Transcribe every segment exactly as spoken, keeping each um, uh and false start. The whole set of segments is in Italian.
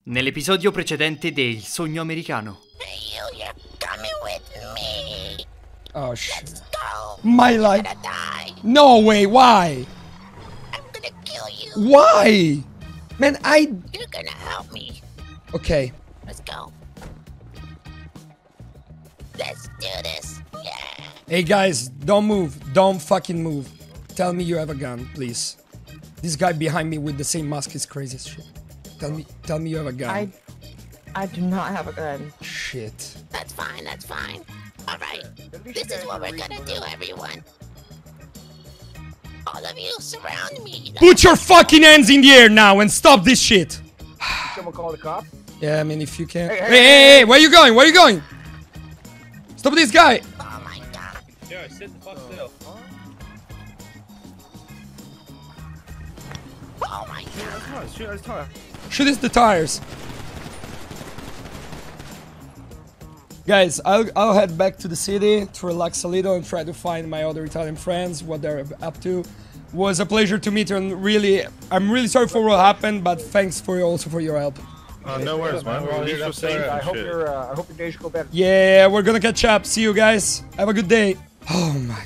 Nell'episodio precedente de Il sogno americano. Hey, you, you're coming with me. Oh shit. Let's go. My You're life. gonna die. No way, why? I'm gonna kill you. Why? Man, I... You're gonna help me. Okay. Let's go. Let's do this. Yeah. Hey guys, don't move. Don't fucking move. Tell me you have a gun, please. This guy behind me with the same mask is crazy as shit. Tell me, tell me you have a gun. I, I do not have a gun. Shit. That's fine. That's fine. All right. This is what we're gonna do, everyone. All of you surround me. Put your fucking hands in the air now and stop this shit. Someone call the cops? Yeah, I mean, if you can. Hey, Hey, hey, hey, hey, hey, where you going? Where you going? Stop this guy. Oh my god. Yeah, sit the fuck still. Oh my god. Shoot his tire. Shoot is the tires. Guys, I'll, I'll head back to the city to relax a little and try to find my other Italian friends, what they're up to. Was a pleasure to meet you, and really, I'm really sorry for what happened, but thanks for also for your help. Oh, no worries, man. Well, At least you're you're safe I and hope shit. your uh, I hope your days go better. Yeah, we're gonna catch up. See you guys. Have a good day. Oh my.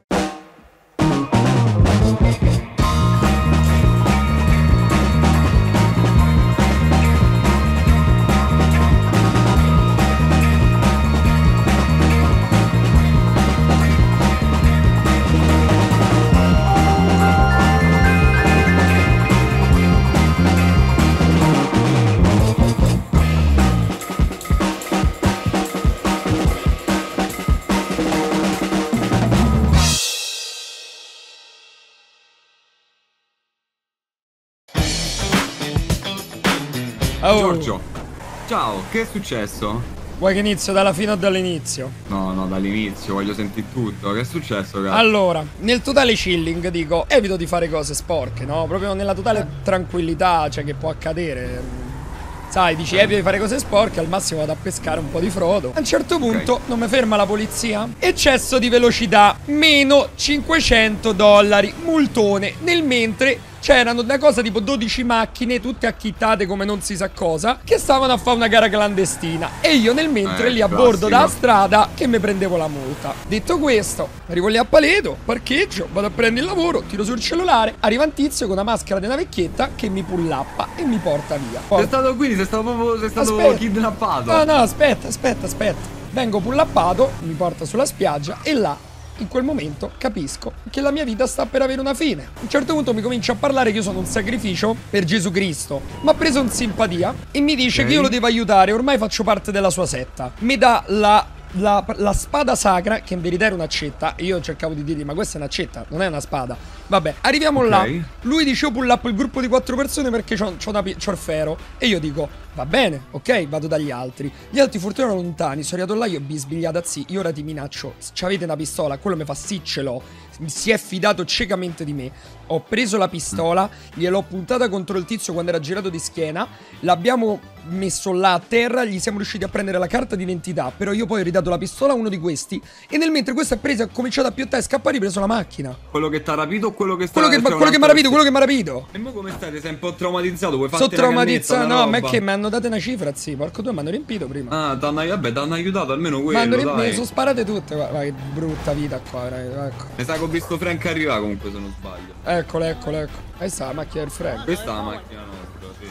Oh, Giorgio, ciao, che è successo? vuoi che inizio dalla fine o dall'inizio? No, no, dall'inizio, voglio sentire tutto. Che è successo, ragazzi? Allora, nel totale chilling dico, evito di fare cose sporche, no? Proprio nella totale tranquillità, cioè che può accadere. Sai, dici evito di fare cose sporche, al massimo vado a pescare un po' di frodo. A un certo punto Ok. non mi ferma la polizia. Eccesso di velocità, meno cinquecento dollari, multone. Nel mentre c'erano una cosa tipo dodici macchine, tutte acchittate come non si sa cosa, che stavano a fare una gara clandestina. E io nel mentre Eh, lì a bordo dalla classico. strada che mi prendevo la multa. Detto questo, arrivo lì a Paleto, parcheggio, vado a prendere il lavoro, tiro sul cellulare, arriva un tizio con una maschera di una vecchietta che mi pullappa e mi porta via. Poi- Sei stato qui, sei stato proprio, sei stato Aspetta. kidnappato. No, no, aspetta, aspetta, aspetta. Vengo pullappato, mi porta sulla spiaggia e là, in quel momento, capisco che la mia vita sta per avere una fine. A un certo punto mi comincia a parlare che io sono un sacrificio per Gesù Cristo. Mi ha preso in simpatia e mi dice Ok. che io lo devo aiutare, ormai faccio parte della sua setta. Mi dà la... La, la spada sacra, che in verità era un'accetta. E io cercavo di dirgli, ma questa è un'accetta, non è una spada. Vabbè, arriviamo Ok. là. Lui dice, io pull up il gruppo di quattro persone perché c'ho, c'ho, una, pi- c'ho il ferro. E io dico, va bene, ok, vado dagli altri. Gli altri fortuna erano lontani, sono arrivato là, io bisbigliata, sì, io ora ti minaccio. C'avete una pistola? Quello mi fa, sì, ce l'ho. Si è fidato ciecamente di me. Ho preso la pistola, gliel'ho puntata contro il tizio quando era girato di schiena. L'abbiamo messo là a terra, gli siamo riusciti a prendere la carta d'identità. Però io poi ho ridato la pistola a uno di questi. E nel mentre questo ha preso, ha cominciato a piottare e scappare, ha preso la macchina. Quello che t'ha rapito o quello che sta... Quello che, c'è quello che mi ha un altro- rapito, quello che mi ha rapito. E mo come stai? Ti sei un po' traumatizzato? Vuoi Sono farti una traumatizzato. cannetta, No, una ma è roba? che mi hanno dato una cifra, sì. Porco due, mi hanno riempito prima. Ah, t'hanno, vabbè, t'hanno aiutato almeno Mi hanno quello, riempito, me dai. le sono sparate tutte. Guarda, guarda che brutta vita qua, raga, ecco. Mi sa che ho visto Frank arrivare comunque, se non sbaglio. Eccolo, eccolo, ecco. Questa è la macchina del Frank. Questa è la macchina nostra, sì.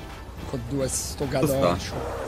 Con due sto sta? gadoccio.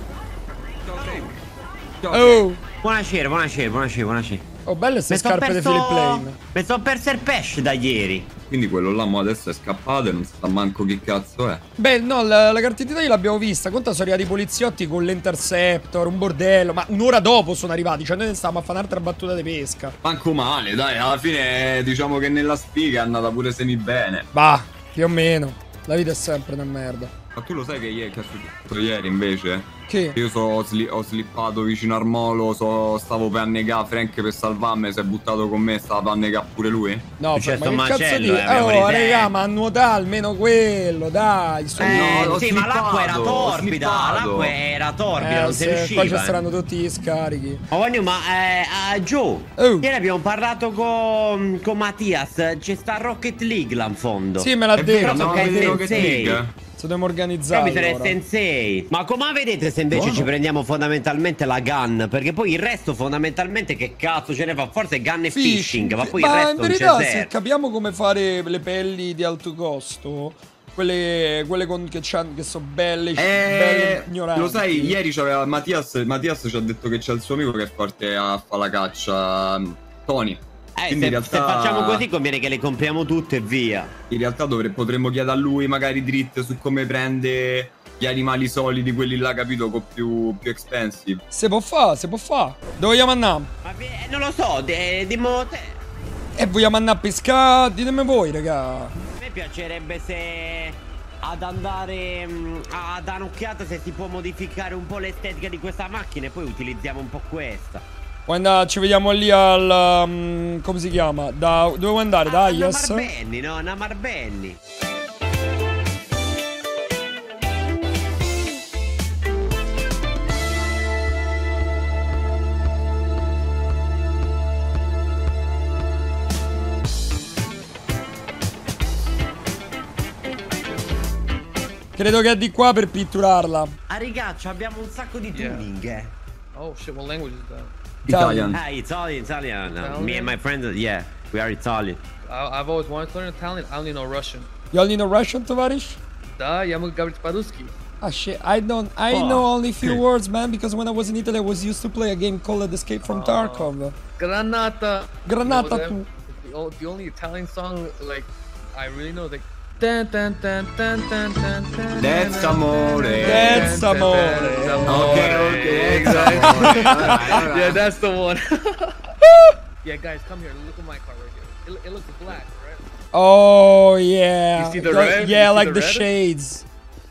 Ciao, Frank. Ciao, Oh, Buonasera, buonasera, buonasera, buonasera. oh, belle ste Mi son scarpe di perso- Philip Lane. Mi sono perso il pesce da ieri. Quindi quello là mo adesso è scappato e non sa manco chi cazzo è. Beh, no, la, la carta d'identità l'abbiamo vista. Conta sono arrivati i poliziotti con l'interceptor, un bordello. Ma un'ora dopo sono arrivati. Cioè, noi ne stavamo a fare un'altra battuta di pesca. Manco male, dai, alla fine diciamo che nella spiga è andata pure semi bene. Bah, più o meno. La vita è sempre una merda. Ma tu lo sai che ieri, che è successo ieri invece? Che? Io so, sli- ho slippato vicino al molo, so, stavo per annegare Frank per salvarmi, si è buttato con me, stava per annegare pure lui. No, C'è ma sto che cazzo macello, di... eh, abbiamo Oh, ridere. raga, ma a nuotare almeno quello, dai. Su. Eh, No, l'ho sì, ma slippato, l'acqua era ho torbida, slippato. l'acqua era torbida, Eh, non sì, si riusciva. poi ci saranno tutti gli scarichi. Ma voglio, ma eh, ah, Joe, Oh. ieri abbiamo parlato con, con Mattias, c'è sta Rocket League là in fondo. Sì, me l'ha È vero, detto. andavo a che vedere sei- Rocket League. dobbiamo organizzare. Capito, allora. sensei. Ma come vedete se invece Buono. ci prendiamo fondamentalmente la gun? Perché poi il resto fondamentalmente che cazzo ce ne fa? Forse gun e fishing, ma poi il Ma resto in non verità, c'è se zero. capiamo come fare le pelli di alto costo, quelle, quelle con, che, c'han- che sono belle, belle Eh, ignoranti. lo sai, ieri c'aveva Mattias, Mattias ci ha detto che c'è il suo amico che è forte a fare la caccia, Tony. Eh, Quindi se, in realtà, se facciamo così conviene che le compriamo tutte e via. in realtà dovre- potremmo chiedere a lui magari dritte su come prende gli animali solidi, quelli là, capito, con più, più expensive. Se può fa, se può fa. Dove vogliamo andare? Ma vi- eh, non lo so, de- dimmo te. E vogliamo andare a pescare? Ditemi voi, raga. A me piacerebbe se ad andare mh, a dare un'occhiata se si può modificare un po' l'estetica di questa macchina e poi utilizziamo un po' questa. Vuoi andare- ci vediamo lì al... um, come si chiama? Da, dove vuoi andare? Da Ah, Ayas? una Marbenni, no? Una Marbenni. Credo che è di qua per pitturarla. A rigaccio abbiamo un sacco di tuning, eh. Oh shit, what language is that? Italian. Ah, Italian, Italian. Italian? Me and my friend, yeah, we are Italian. I, I've always wanted to learn Italian. I only know Russian. You only know Russian, Tovarish? Da, я могу говорить по-русски. Ah shit, I don't, I Oh. know only few words, man, because when I was in Italy I was used to play a game called Escape from Tarkov. Granata. Granata You know tu. that? The, o- the only Italian song like I really know is like Dun, dun, dun, dun, dun, dun, dun, That's dun, amore. That's dun, dun, amore. dun, dun, Ok, ok, Exactly. amore. Alright, alright. Yeah, that's the one. Yeah, guys, come here. Look at my car right here. It, it looks black, right? Oh yeah. You see the Go- red? Yeah, You see like the the, red? shades.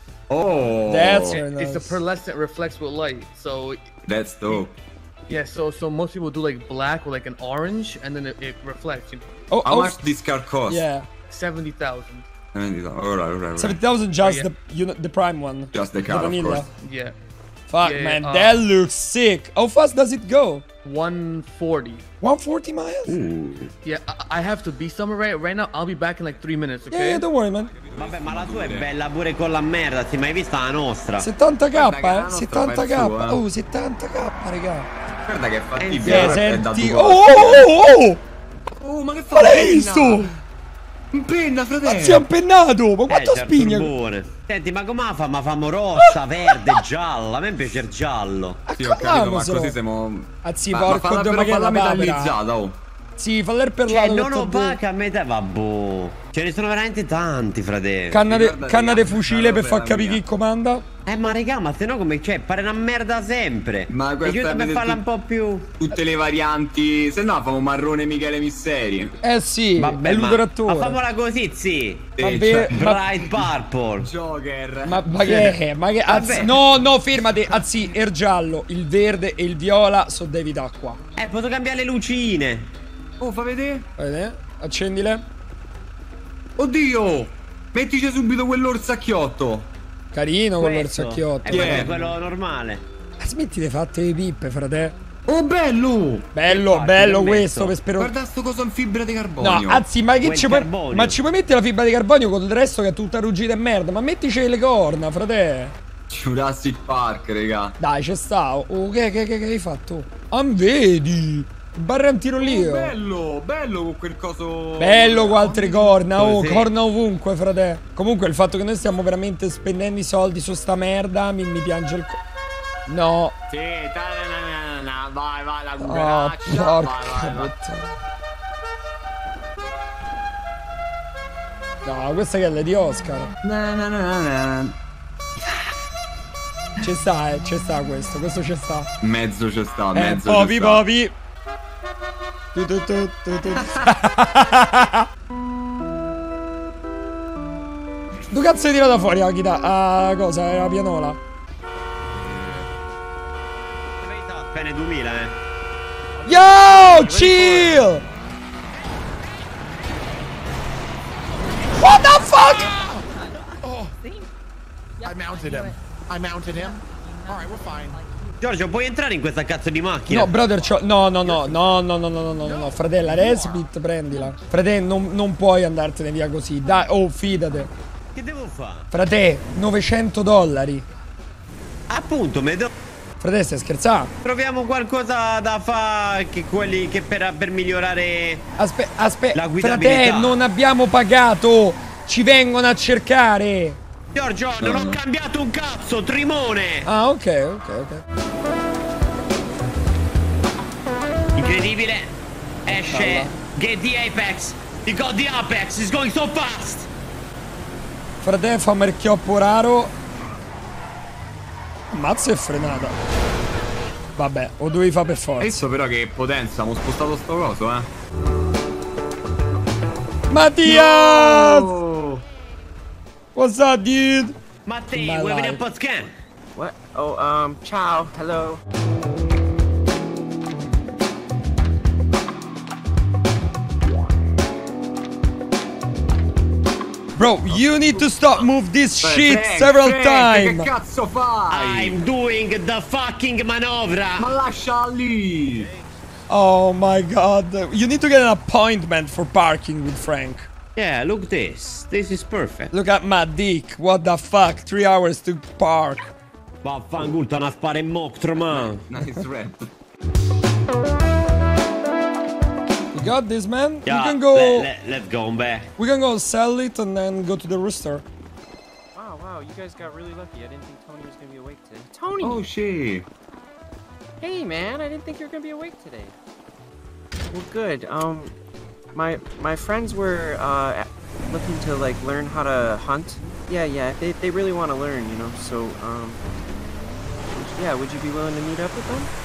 Oh, That's It- very It's a nice. pearlescent reflects with light. So that's dope. yeah, so so most people do like black with like an orange, and then it, it reflects. You know, Oh, How oh, much this car cost? yeah. seventy thousand. Alright, alright, seventy alright. thousand just yeah. the you know, the prime one. Just the car, of vanilla. course. Yeah, Fuck Yeah, man, uh, that looks sick. How fast does it go? one forty. one forty miles? Yeah, I, I have to be somewhere right right now. I'll be back in like three minutes. Yeah, Okay. yeah, don't worry man. Vabbè, ma la tua è bella pure con la merda, ti mai vista la nostra? settanta k, Guarda che la eh? nostra settanta k. fa il suo, eh. Oh, settanta k, raga. Guarda che è fattibile. Yeah, guarda, è da senti. due. Oh, oh, oh! Oh, ma che Ma fa? l'hai visto? In penna, fratello. Si è impennato! Ma quanto Eh, c'è il spigna? turbone. Senti, ma come la fa? Ma famo rossa, verde, gialla. A me piace il giallo. Sì, ho capito, ma Accordiamoselo. così siamo... Anzi, Ma, ma porco falla, Dio, però ma che è falla la papera. metallizzata, oh. Sì, fallo per Cioè, lato. non opaca a metà, vabbè. Ce ne sono veramente tanti, fratello. Canna de, Guarda, canna raga, de fucile una per roba far capire mia. chi comanda. Eh, ma raga, ma se no come... Cioè, pare una merda sempre. Ma e questa io per avete farla tu- un po' più... Tutte le varianti... Se no famo marrone Michele Misseri. Eh sì, Vabbè, è ma, ma l'udorattore. famola così, sì. Vabbè, cioè, ma, Bright Purple. Joker. ma, ma che è? Ma che... Anzi, Vabbè. no, no, fermate. Anzi, il giallo, il verde e il viola sono David Acqua. Eh, posso cambiare le lucine. Oh, fa vedere? Vedete? Accendile. Oddio! Mettici subito quell'orsacchiotto. Carino con Questo. l'orsacchiotto. E questo Yeah. è quello normale. Ma smetti di fatte le pippe, frate. Oh, bello! Bello, Infatti, bello l'ho questo messo. per spero. Guarda sto coso in fibra di No, carbonio. anzi, ma che Quel ci puoi. carbonio. Ma ci puoi mettere la fibra di carbonio con il resto che è tutta ruggita e merda. Ma mettici le corna, frate. Jurassic Park, raga. Dai, c'è sta. Oh, che, che, che, che hai fatto? Ah, vedi? Barra un tiro lì. Oh, oh. bello, bello con quel coso. Bello con altre corna, oh, Così. corna ovunque, frate. Comunque il fatto che noi stiamo veramente spendendo i soldi su sta merda mi, mi piange il co... No. Sì, ta-na-na-na-na, vai, vai, la Oh, cucaraccia. porca vai, vai, vai. puttana. No, questa che è la di Oscar. Na-na-na-na. Ci sta, eh, ci sta questo, questo ci sta. Mezzo ci sta, Eh, mezzo popi, ci sta. popi. Tu, tu, tu, tu, tu. Dove cazzo hai tirato fuori la chitarra? Ah, cosa? La pianola? Appena duemila, eh. Yo, chill! What the fuck? I mounted him. I mounted him. All right, we're fine. Giorgio, puoi entrare in questa cazzo di macchina? No, brother, c'ho... No, no, no, no, no, no, no, no, no, no, no, fratella, Resbit, prendila. Fratello, non, non puoi andartene via così. Dai, oh, fidate. Che devo fare? Frate, novecento dollari. Appunto, me do... Frate, stai scherzando? Troviamo qualcosa da fare che quelli che per, per migliorare Aspetta, aspetta. la Frate, guidabilità. non abbiamo pagato. Ci vengono a cercare. Giorgio, non ho cambiato un cazzo, Trimone. Ah, ok, ok, ok. Incredibile. Esce. Get the Apex. He got the Apex. He's going so fast. Frate, fammi il chioppo raro. Ammazza e frenata. Vabbè, lo dovevi fare per forza. Hai visto però che potenza, abbiamo spostato sto coso, eh. Mattias! Oh. What's up, dude? Mattei, My vuoi venire life. un po' scan? What? Oh, um, ciao, hello. Bro, you need to stop move this shit Frank, several Frank, times. Che cazzo fai? I'm doing the fucking manovra. Ma lascia lì. Oh my god. You need to get an appointment for parking with Frank. Yeah, look this. This is perfect. Look at my dick. What the fuck? Three hours to park. Vaffanculo, una spara in moctro, man. Nice rap. You got this, man? Yeah, we can go. let, let, let's go back. We can go sell it and then go to the rooster. Wow, wow, you guys got really lucky. I didn't think Tony was gonna be awake today. Tony! Oh shit. Hey, man, I didn't think you were gonna be awake today. Well, good. Um, my my friends were uh looking to like learn how to hunt. Yeah, yeah, they they really want to learn, you know. So, um, yeah, would you be willing to meet up with them?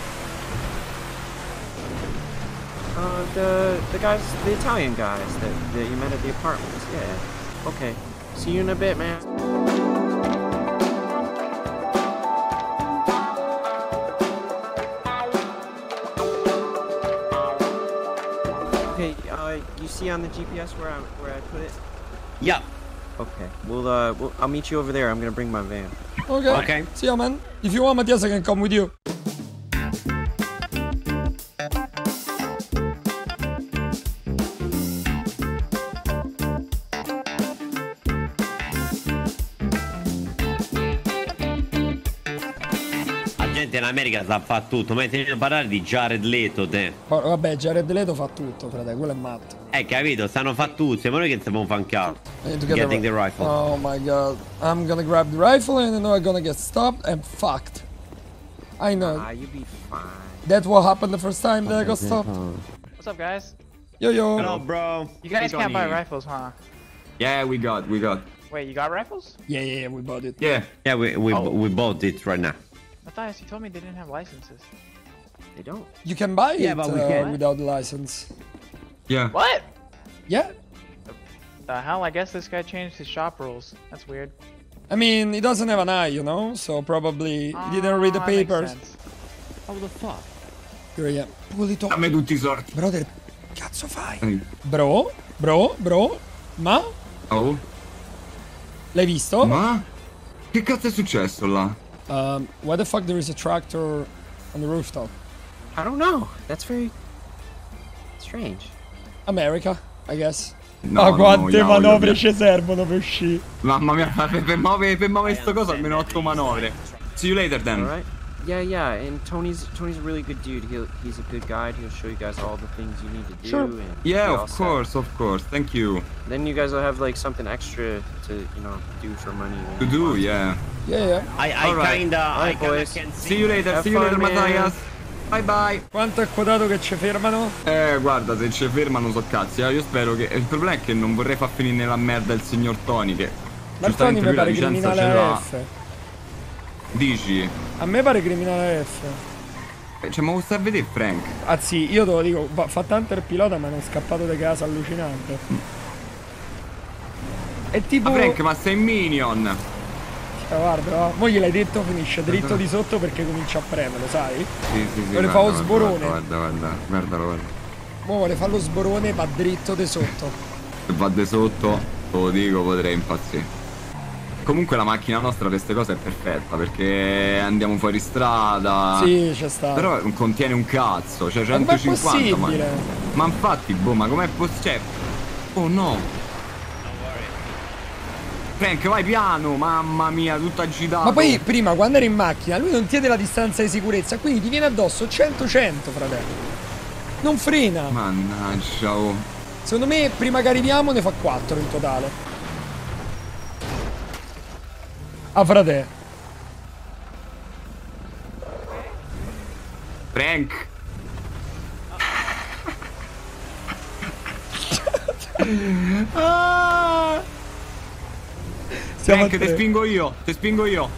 Uh, the the guys, the Italian guys that, that you met at the apartments. Yeah. Okay. See you in a bit, man. Okay. Uh, you see on the G P S where I where I put it? Yeah. Okay. We'll uh, we'll, I'll meet you over there. I'm gonna bring my van. Okay. Okay. See ya, man. If you want, Mattias, I can come with you. La gente in America sa fa tutto. Ma senti parlare di Jared Leto, te. Ma vabbè, Jared Leto fa tutto, frate. Quello è matto. Eh, capito? Stanno fa tutto. Ma noi che stiamo fan cazzo? I need to get Getting the, the rifle. Oh my god. I'm gonna grab the rifle and I know I'm gonna get stopped and fucked. I know. Ah, you'll be fine. That's what happened the first time that I got stopped. What's up, guys? Yo yo. Hello, bro. You guys Hey, can't buy Tony. rifles, huh? Yeah, we got, we got. Wait, you got rifles? Yeah, yeah, yeah, we bought it. Yeah. Yeah, we we, Oh. we bought it right now. Matthias, you told me they didn't have licenses. They don't. You can buy Yeah, it but we uh, can. without the license. Yeah. What? Yeah. The hell? I guess this guy changed his shop rules. That's weird. I mean, he doesn't have an eye, you know, so probably he didn't read the Ah, that makes papers. sense. How the fuck? Here I am. Pulito. Dammi tutti i sorti. Brother, cazzo fai? Eh. Bro, bro, bro. Ma? Oh. L'hai visto? Ma? Che cazzo è successo là? Um, why the fuck there is a tractor on the rooftop? I don't know. That's very strange. America, I guess. No, Ma no, quante no, manovre io- ci servono per uscire? Mamma mia, per, per muovere, per muovere sto coso almeno otto manovre. See you later then. All right. Yeah, yeah. And Tony's Tony's a really good dude. He'll he's a good guide. He'll show you guys all the things you need to do. Sure. And Yeah, be all of set. course, of course. Thank you. Then you guys will have like something extra to you know do for money. when To you do, want. yeah. Yeah, yeah. I I Alright. kinda I Alright, kinda boys. can see. See you later, Have see you later, fun, man. Matthias. Bye bye. Quanto è quotato che ci fermano? Eh, guarda, se ci fermano so cazzi. eh. Io spero che. Il problema è che non vorrei far finire nella merda il signor Tony. Che. Ma Tony giustamente mi lui la pare licenza criminale ce A l'ha. F. Dici? A me pare criminale A F. Eh, Cioè, ma lo stai a vedere, Frank? Anzi, io te lo dico, fa- fa tanto il pilota ma non è scappato di casa allucinante. È tipo... Ma Frank, ma sei minion! Eh, guarda, no? Mo gliel'hai detto, finisce dritto di sotto perché comincia a premere, sai? Sì, sì, sì. Vuole guarda, fare lo guarda, sborone. Guarda, guarda, guardalo, guarda. Mo vuole fare lo sborone, va dritto di sotto. Se va di sotto, te lo dico, potrei impazzire. Comunque la macchina nostra per queste cose è perfetta perché andiamo fuori strada. Sì, c'è sta. Però non contiene un cazzo, cioè Ma com'è centocinquanta. Ma, possibile? ma infatti, boh, ma com'è possibile? Cioè, oh no. Frank, vai piano, mamma mia, tutto agitato. Ma poi prima quando eri in macchina lui non tiene la distanza di sicurezza, quindi ti viene addosso cento cento, fratello. Non frena. Mannaggia, oh. Secondo me prima che arriviamo ne fa quattro in totale. Ah, frate. Frank. ah. Frank, ti spingo io, ti spingo io.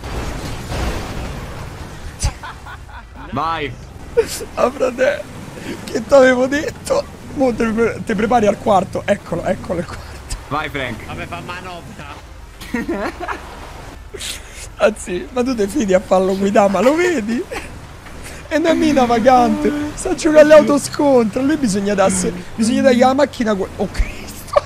Vai. Ah, frate, che t'avevo detto? Mo te, pre te prepari al quarto. Eccolo, eccolo il quarto. Vai, Frank. Vabbè, fa manovra. Anzi, ma tu ti fidi a farlo guidare, ma lo vedi? E non è mina vagante. Sta giocando alle autoscontro. Lui bisogna darsi. Bisogna dargli la macchina. Oh Cristo.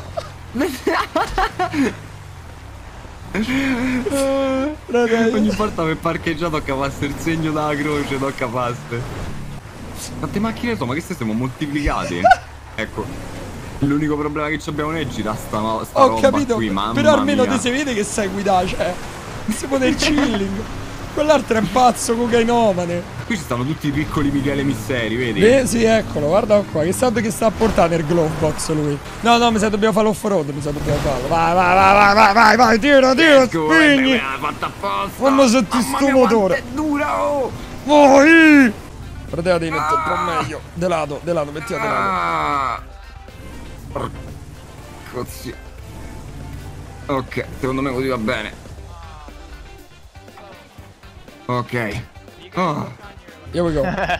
Ogni volta che parcheggia tocca passare il segno della croce, tocca paste. Quante macchine sono? Ma che se siamo moltiplicati? Ecco, l'unico problema che abbiamo noi è girare sta, sta Ho roba capito, qui, mamma però almeno mia. ti si vede che sai guidare, cioè. Si può del chilling. Quell'altro è un pazzo cocainomane. Qui ci stanno tutti i piccoli Michele Misseri, vedi? Beh, sì, eccolo, guarda qua. Che sa che sta a portare nel glove box lui. No, no, mi sa dobbiamo fare l'off-road, mi sa dobbiamo farlo. Vai, vai, vai, vai, vai, vai, vai, tira, tira, spegni. Quando senti sto motore. È dura, oh! Vai! Fratello, devi mettere un po' meglio. De lato, de lato, mettila de lato. Ah. Cazzo. Ok, secondo me così va bene. Ok. Oh. Here we go.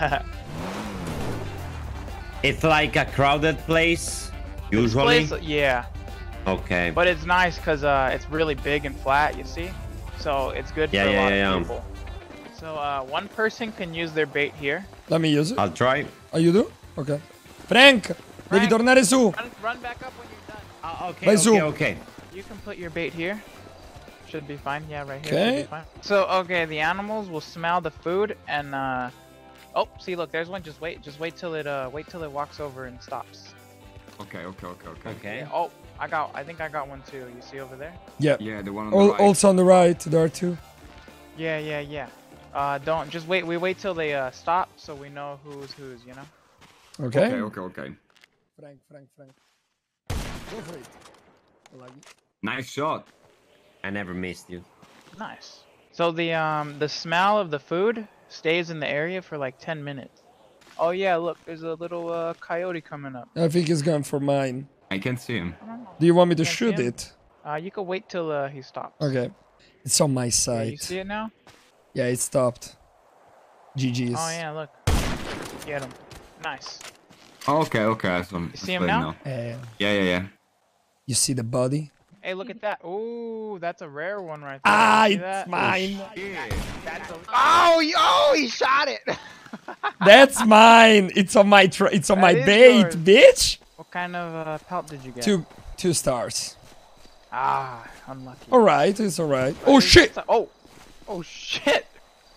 It's like a crowded place, usually. Place, yeah. Okay. But it's nice because uh, it's really big and flat, you see? So it's good Yeah, for a yeah, lot yeah, of yeah. people. So uh, one person can use their bait here. Let me use it. I'll try. Oh, you do? Ok. Frank, devi tornare su. Run, run back up when you're done. Uh, okay, Vai okay, su. okay. You can put your bait here. Should be fine. Yeah, right here. Okay. Should be fine. So, okay, the animals will smell the food and uh oh, see, look, there's one. Just wait. Just wait till it uh wait till it walks over and stops. Okay, okay, okay, okay. Okay. Yeah, oh, I got I think I got one too. You see over there? Yeah. Yeah, the one on Al the right. Also on the right, there are two. Yeah, yeah, yeah. Uh don't just wait. We wait till they uh stop so we know who's who's, you know? Okay. Okay, okay, okay. Frank, Frank, Frank. Go for it. I like it. Nice shot. I never missed you. Nice. So the um the smell of the food stays in the area for like ten minutes. Oh yeah, look, there's a little uh, coyote coming up. I think he's gone for mine. I can see him. Do you want me to Can't see shoot him? it? Uh, you can wait till uh, he stops. Okay. It's on my Yeah, side. you see it now? Yeah, it stopped. G G's. Oh yeah, look. Get him. Nice. Okay, okay. So, You see him now? Uh, Yeah, yeah, yeah. you see the body? Hey, look at that. Ooh, that's a rare one right there. Ah, You see it's that? mine. That's a... Oh, he- oh, he shot it. That's mine. It's on my tr it's on my That is bait, yours. bitch. What kind of uh, pelt did you get? Two two stars. Ah, unlucky. All right, it's all right. Oh shit. Oh, oh shit.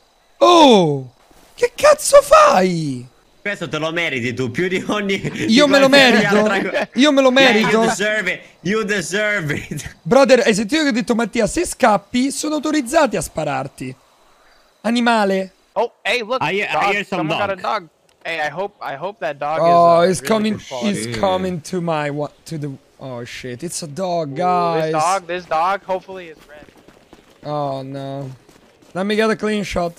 Oh! Che cazzo fai? Questo te lo meriti tu più di ogni. Io me lo merito? Io me lo Yeah, merito? you deserve it. You deserve it. Brother, hai sentito che ho detto Mattia, se scappi sono autorizzati a spararti. Animale. Oh, hey, look. I hear- I dog. hear some Someone got a dog. dog. Hey, I hope I hope that dog Oh, is. Uh, he's really coming. good quality. He's coming to my what? To the. Oh shit! It's a dog, Ooh, guys. This dog, this dog, hopefully is red. Oh no! Let me get a clean shot.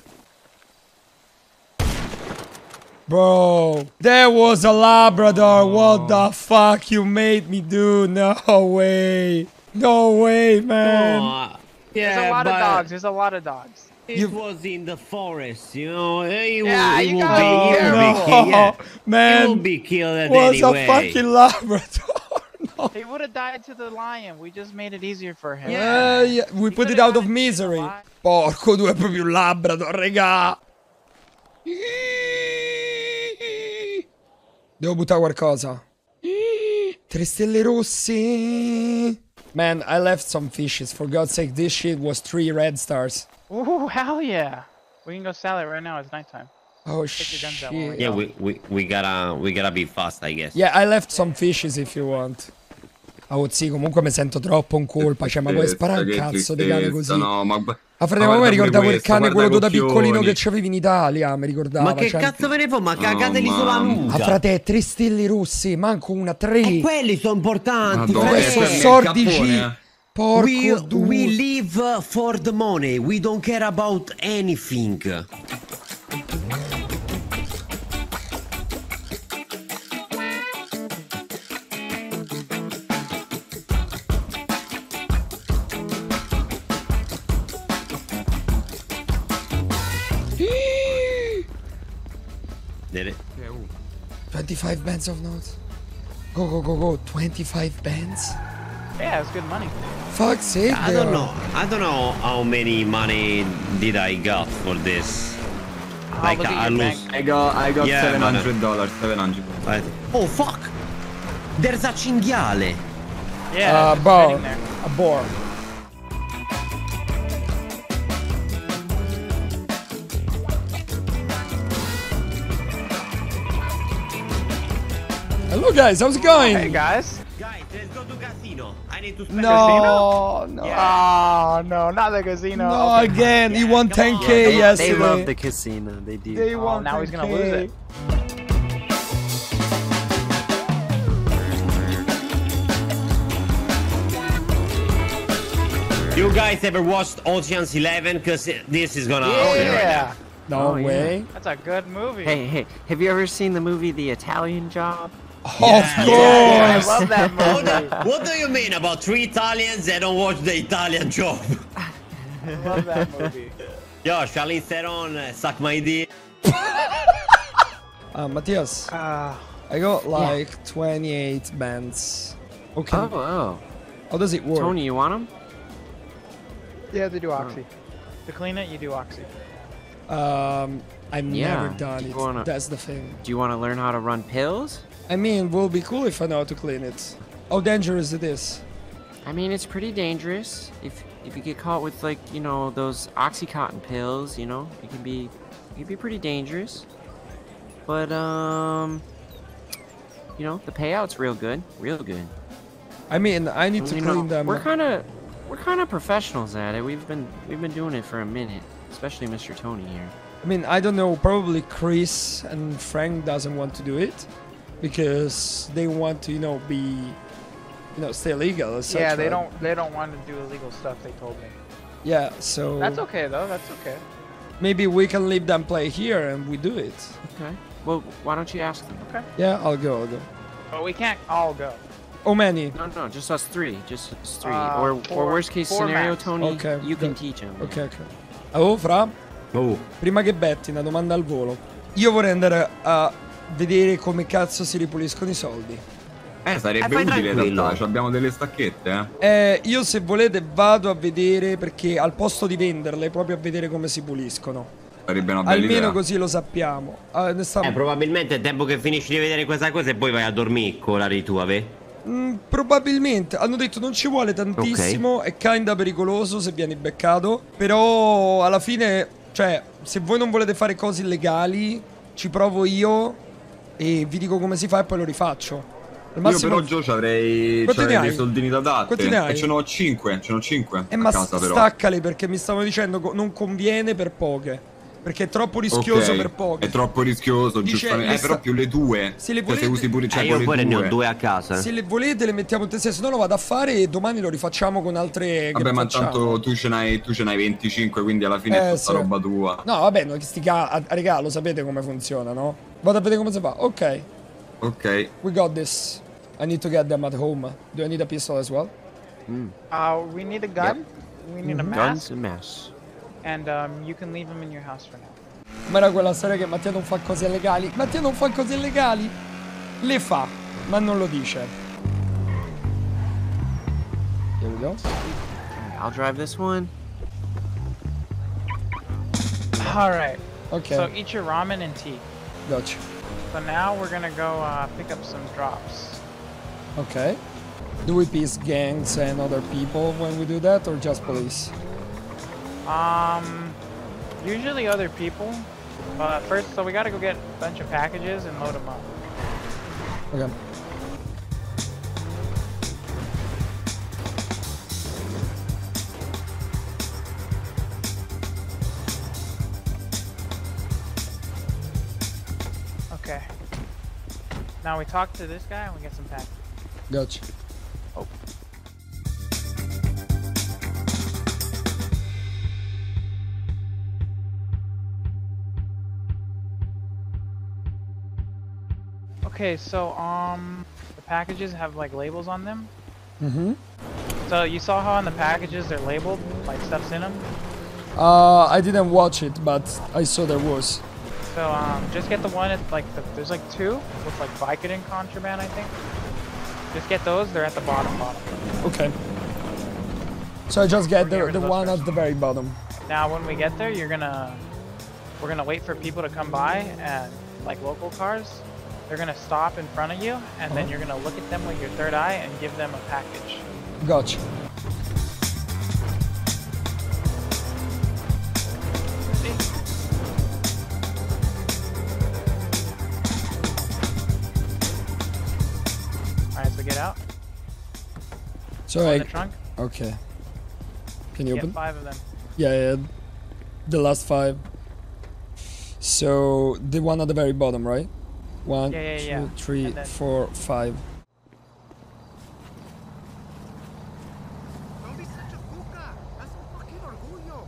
Bro, that was a Labrador. What the fuck you made me do? No way. No way, man. Oh, There's yeah, a lot of but dogs. There's a lot of dogs. It You- was in the forest, you know. He will, Yeah, he you will gotta be, be he will careful. be killed. Yeah. Man, He will be killed was anyway. a fucking Labrador. No. He would have died to the lion. We just made it easier for him. Eh, yeah, we He put it could've out done of it misery. live. Porco, tu è proprio un Labrador, regà. Devo buttare qualcosa. Tre stelle rosse. Man, I left some fishes. For God's sake, this shit was three red stars. Ooh, hell yeah. We can go sell it right now. It's nighttime. Oh Take your guns out while shit. we Yeah, we, we we gotta we gotta be fast, I guess. Yeah, I left some fishes if you want. Oh sì, comunque mi sento troppo in colpa, cioè ma puoi sparare un Che cazzo di cane tristezza, così? no, ma... Ah, fratello, ma mi ricordavo il questo, cane, quello tu da Cocchioni. piccolino che c'avevi in Italia, mi ricordava. Ma che cioè... cazzo ve ne fa? Ma cagate Oh, l'isola mamma. nuda. Ah, frate, tre stelle rosse, manco una, tre. E quelli sono importanti. Madonna, frate. Adesso per me il sordici. Giappone, eh. Porco We, due. we live for the money. We don't care about anything. Dele- twenty-five bands of notes. Go, go, go, go. twenty-five bands? Yeah, it's good money. Fuck's sake, I don't know. I don't know how many money did I got for this. Oh, Like look at I your lose. bank. I got, I got Yeah, seven man. hundred dollars, seven hundred. Oh fuck! There's a cinghiale. Yeah, Uh, it's boar. sitting there. A boar. Hello guys, how's it going? Hey guys. Guys, let's go to casino. I need to spend. No, no, Oh no, not the casino. no, Okay. again, he won come on. ten K They, they yesterday. love the casino. They do. They Oh, won now he's gonna lose ten K. it. You guys ever watched Ocean's Eleven? Cause this is gonna Yeah. happen right now. No Oh, yeah. way. That's a good movie. Hey, hey, have you ever seen the movie The Italian Job? Of I course. love that What movie. do, what do you mean about three Italians that don't watch the Italian Job? I love that movie. Yo, Charlize Theron, uh, suck my dick. Uh, Matthias, Uh, I got like twenty-eight bands. Okay. Oh, oh. How does it work? Tony, you want them? yeah, they do Oxy. To clean it, you do Oxy. Um, I've Yeah, never done you it. wanna- That's the thing. Do you want to learn how to run pills? I mean, it will be cool if I know how to clean it. How dangerous it is? I mean, it's pretty dangerous. If if you get caught with like you know those OxyContin pills, you know, it can be it can be pretty dangerous. But um, you know, the payout's real good, real good. I mean, I need to You clean know, them. We're kind of we're kind of professionals at it. We've been we've been doing it for a minute, especially Mister Tony here. I mean, I don't know. Probably Chris and Frank doesn't want to do it because they want to, you know, be, you know, stay legal. et Yeah, they cetera. don't. They don't want to do illegal stuff. They told me. Yeah, so That's okay though. That's okay. maybe we can leave them play here and we do it. Okay. Well, why don't you ask them? Okay. Yeah, I'll go. I'll go. But we can't all go. How many? No, no, just us three. Just us three. Uh, or, four- or worst case four scenario, max. Tony, Okay, you can good. teach him. Ok, ok. Oh, Fra, Oh. prima che betti, una domanda al volo. Io vorrei andare a vedere come cazzo si ripuliscono i soldi. Eh, sarebbe Eh, fai utile in tranquillo. realtà, abbiamo delle stacchette, eh. Eh, io se volete vado a vedere perché al posto di venderle proprio a vedere come si puliscono. Sarebbe una bella Almeno idea. così lo sappiamo. Ah, ne sta- Eh, probabilmente è tempo che finisci di vedere questa cosa e poi vai a dormire con la ritua, ve? Mm, probabilmente hanno detto non ci vuole tantissimo, è kinda pericoloso se vieni beccato, però alla fine, cioè, se voi non volete fare cose illegali, ci provo io e vi dico come si fa e poi lo rifaccio. Al Io massimo però Gio c'avrei, Quanti c'avrei ne dei hai? soldini da date. Quanti ne hai? E ce n'ho cinque, ce n'ho cinque Eh, a ma casa però. staccali perché mi stavano dicendo co- non conviene per poche. Perché è troppo rischioso Ok, per poche. È troppo rischioso, Dice, giustamente. le Eh, però sta- più le tue. Se le Cioè, se volete- usi pure, cioè, Eh, con io le pure ne ho tue. due a casa. Se le volete le mettiamo in testa, se no lo vado a fare e domani lo rifacciamo con altre Vabbè, che ma facciamo. tanto tu ce n'hai, tu ce n'hai venticinque, quindi alla fine Eh, è tutta sì. roba tua. No, vabbè, noi sti ca- a, a regalo, sapete come funziona, no? Vado a vedere come si fa. Ok, Ok. we got this. I need to get them at home. Do I need a pistol as well? Uh, we need a gun. We need a Guns mask, and mess. and um, you can leave them in your house for now. Ma era quella storia che Mattia non fa cose illegali. Mattia non fa cose illegali? Le fa, ma non lo dice. Here we go. Alright, I'll drive this one. All right. Ok, So eat your ramen and tea. gotcha. So now we're gonna go uh, pick up some drops. Ok. Do we piece gangs and other people when we do that, or just police? Um, usually other people. But first, so we gotta go get a bunch of packages and load them up. Ok. Now we talk to this guy and we get some packages. Gotcha. Oh. Okay, so um, the packages have like labels on them. Mm-hmm. So you saw how on the packages they're labeled, like stuff's in them. Uh, I didn't watch it, but I saw there was. So um, just get the one at like the, there's like two with like Vicodin contraband, I think. Just get those. They're at the bottom bottom. Okay. So I just get Get the rid the of those one first. at the very bottom. Now when we get there, you're gonna we're gonna wait for people to come by and like local cars. They're gonna stop in front of you, and then you're gonna look at them with your third eye and give them a package. Gotcha. Alright, so get out. So Go I. in the trunk. Okay. Can you Get open? five of them. Yeah, yeah. The last five. So the one at the very bottom, right? One, Yeah, yeah, two, yeah. three, And then- four, five. Don't be such a puka. That's a fucking orgullo.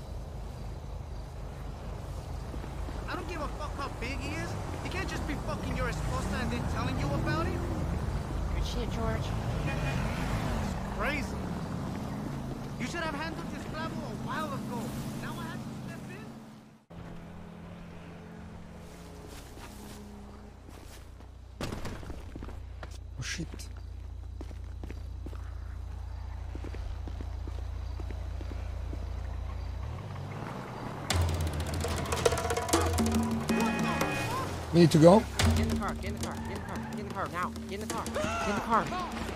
I don't give a fuck how big he is. He can't just be fucking your esposa and then telling you about it. Good shit, George. It's crazy. You should have handled this clavo a while ago. Now I have to step in. Oh shit. We need to go? Get in the car, get in the car, get in the car, get in the car, now. Get in the car, get in the car.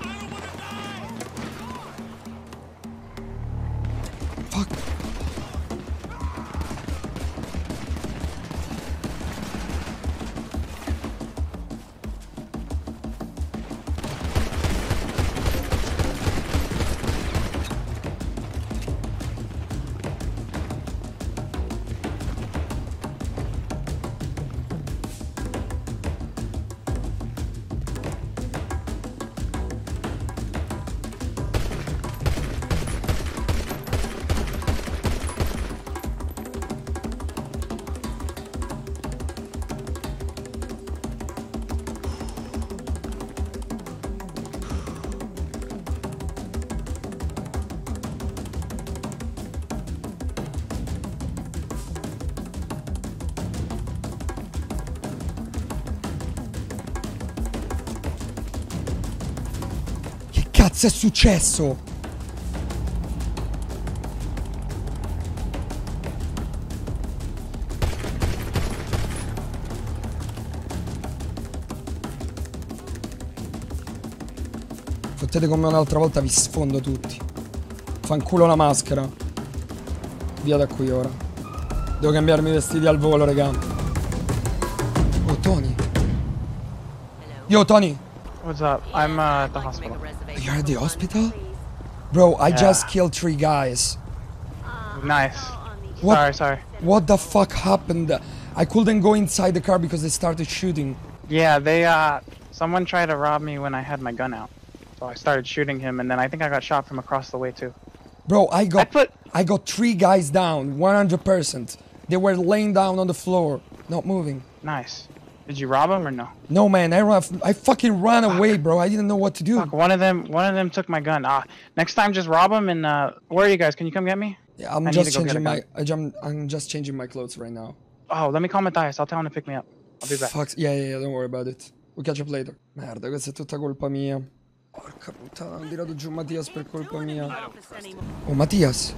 Fuck. Che cazzo è successo? Fottete come un'altra volta, vi sfondo tutti. Fanculo la maschera. Via da qui ora. Devo cambiarmi i vestiti al volo, raga. Oh, Tony. Yo, Tony. What's up? I'm uh, at the hospital. You're at the hospital? Bro, I Yeah. just killed three guys. Nice. What? Sorry, sorry. What the fuck happened? I couldn't go inside the car because they started shooting. Yeah, they uh, someone tried to rob me when I had my gun out. So I started shooting him, and then I think I got shot from across the way too. Bro, I got I put I got three guys down, one hundred percent. They were laying down on the floor, not moving. nice. Did you rob him or no? No, man, I run, I fucking ran away, bro. I didn't know what to do. Fuck, one of them, one of them took my gun. Ah, next time just rob him and uh, where are you guys? Can you come get me? Yeah, I'm I need just to go get changing a my gun. I jum, I'm just changing my clothes right now. Oh, let me call Matthias. I'll tell him to pick me up. I'll be back. Fuck, yeah, yeah, yeah, don't worry about it. We'll catch up later. Merda, questa è tutta colpa mia. Porca puttana, hanno tirato giù Mattias per colpa mia. Oh, Mattias.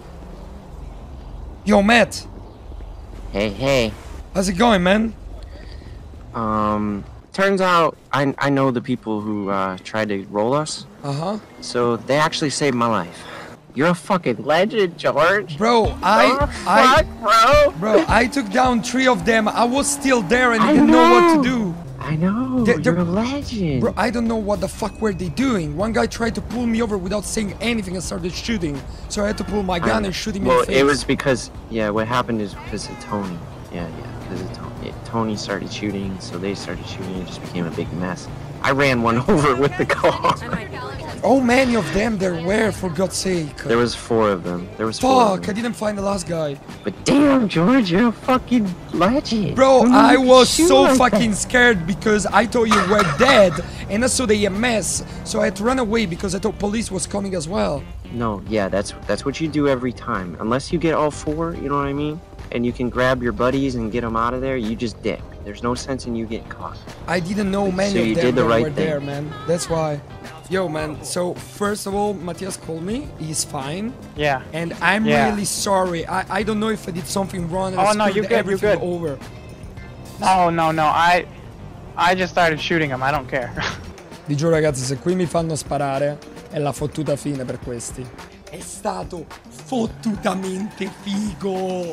Yo, Matt. Hey, hey. How's it going, man? Um, turns out I, I know the people who uh, tried to roll us. Uh-huh. So they actually saved my life. You're a fucking legend, George. Bro, I, Oh, I, fuck, bro. bro, I took down three of them. I was still there and I didn't know what to know. do. I know. Bro, They're- you're they're- a legend. Bro, I don't know what the fuck were they doing. One guy tried to pull me over without saying anything and started shooting. So I had to pull my gun and shoot him well, in the face. it was because, yeah, what happened is because of Tony. Yeah, yeah, because of Tony. Yeah, Tony started shooting, so they started shooting. It just became a big mess. I ran one over with the car. How many of them there were, for God's sake? There was four of them. There was four of Fuck, I them. didn't find the last guy. But damn, George, you're a fucking legend. Bro, Who knew I you could was shoot so like fucking that? scared because I thought you were dead and I saw the E M S, so I had to run away because I thought police was coming as well. No, yeah, that's that's what you do every time. Unless you get all four, you know what I mean? And you can grab your buddies and get them out of there, you just dip. There's no sense in you getting caught. I didn't know many So of you them did the that right were thing. there, man. That's why. Yo, man, so first of all, Matthias called me. He's fine. Yeah. And I'm Yeah. really sorry. I, I don't know if I did something wrong and Oh, I no, screwed you're good, you're everything good. over. No, no, no. I, I just started shooting him. I don't care. Vi giuro, ragazzi, se qui mi fanno sparare è la fottuta fine per questi. È stato fottutamente figo.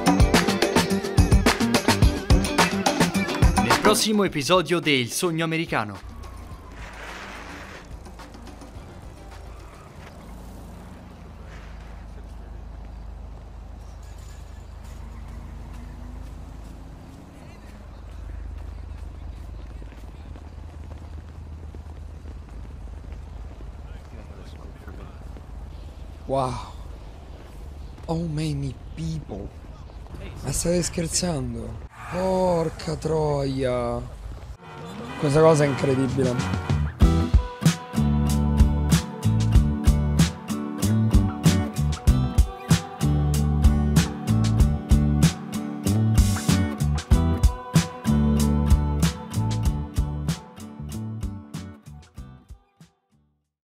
Nel prossimo episodio de Il Sogno Americano. Wow. How many people? Ma state scherzando? Porca troia. Questa cosa è incredibile.